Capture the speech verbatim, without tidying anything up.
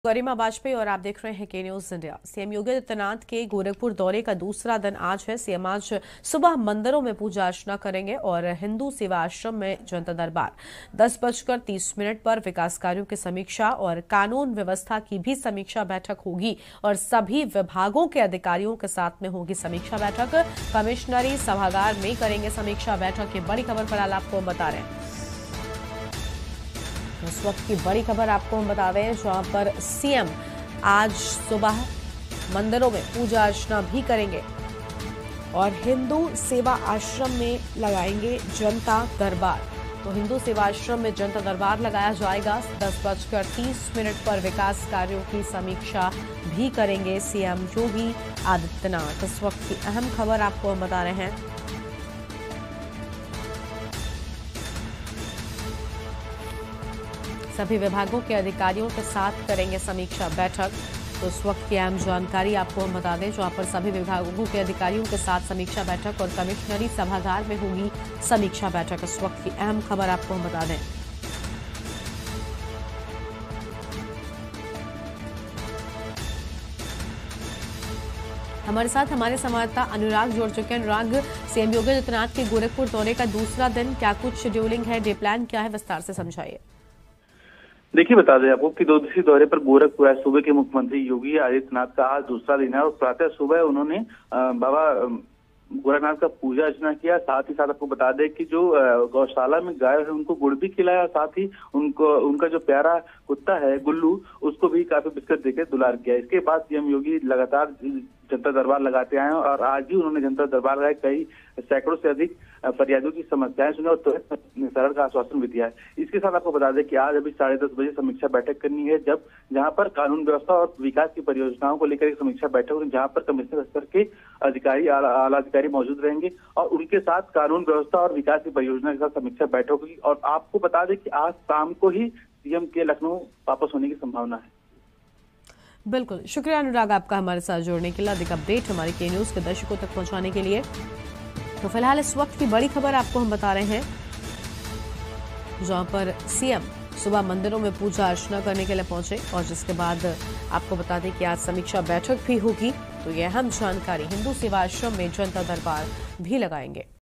गरिमा वाजपेयी और आप देख रहे हैं के news India. CM Yogi Adityanath के गोरखपुर दौरे का दूसरा दिन आज है। सीएम आज सुबह मंदिरों में पूजा अर्चना करेंगे और हिंदू सेवा आश्रम में जनता दरबार दस बजकर तीस मिनट पर विकास कार्यों की समीक्षा और कानून व्यवस्था की भी समीक्षा बैठक होगी और सभी विभागों के अधिकारियों के साथ में होगी समीक्षा बैठक। कमिश्नरी सभागार में करेंगे समीक्षा बैठक। ये बड़ी खबर फिलहाल आपको हम बता रहे हैं। इस वक्त की बड़ी खबर आपको हम बता दें, जहां पर सीएम आज सुबह मंदिरों में पूजा अर्चना भी करेंगे और हिंदू सेवा आश्रम में लगाएंगे जनता दरबार। तो हिंदू सेवा आश्रम में जनता दरबार लगाया जाएगा। दस बजकर तीस मिनट पर विकास कार्यों की समीक्षा भी करेंगे सीएम योगी आदित्यनाथ। इस वक्त की अहम खबर आपको हम बता रहे हैं। सभी विभागों के अधिकारियों के साथ करेंगे समीक्षा बैठक। तो इस वक्त की अहम जानकारी आपको हम बता दें, जहां पर सभी विभागों के अधिकारियों के साथ समीक्षा बैठक और कमिश्नरी सभागार में होगी समीक्षा बैठक। इस वक्त की अहम खबर आपको हम बता दें। हमारे साथ हमारे संवाददाता अनुराग जुड़ चुके हैं। अनुराग, सीएम योगी आदित्यनाथ के गोरखपुर दौरे का दूसरा दिन, क्या कुछ शेड्यूलिंग है, डे प्लान क्या है, विस्तार से समझाइए। देखिए, बता दें आपको कि दो दिवसीय दौरे पर गोरखपुर आए सूबे के मुख्यमंत्री योगी आदित्यनाथ का आज दूसरा दिन है और प्रातः सुबह उन्होंने बाबा गोरखनाथ का पूजा अर्चना किया। साथ ही साथ आपको बता दें कि जो गौशाला में गाय है उनको गुड़ भी खिलाया और साथ ही उनको उनका जो प्यारा कुत्ता है गुल्लू, उसको भी काफी बिस्किट देकर दुलार किया। इसके बाद सीएम योगी लगातार जनता दरबार लगाते आए और आज भी उन्होंने जनता दरबार लगाए। कई सैकड़ों से अधिक फरियादियों की समस्याएं सुनी और त्वरित निस्तारण का आश्वासन भी दिया है। इसके साथ आपको बता दें कि आज अभी साढ़े दस बजे समीक्षा बैठक करनी है, जब जहां पर कानून व्यवस्था और विकास की परियोजनाओं को लेकर एक समीक्षा बैठक होगी, जहां पर कमिश्नर स्तर के अधिकारी आला अधिकारी मौजूद रहेंगे और उनके साथ कानून व्यवस्था और विकास की परियोजना के साथ समीक्षा बैठक होगी। और आपको बता दें कि आज शाम को ही सीएम के लखनऊ वापस होने की संभावना है। बिल्कुल, शुक्रिया अनुराग आपका हमारे साथ जुड़ने के लिए। अधिक अपडेट हमारे के न्यूज के दर्शकों तक पहुंचाने के लिए। तो फिलहाल इस वक्त की बड़ी खबर आपको हम बता रहे हैं, जहां पर सीएम सुबह मंदिरों में पूजा अर्चना करने के लिए पहुंचे और जिसके बाद आपको बता दें कि आज समीक्षा बैठक भी होगी। तो यह अहम जानकारी, हिंदू सेवा आश्रम में जनता दरबार भी लगाएंगे।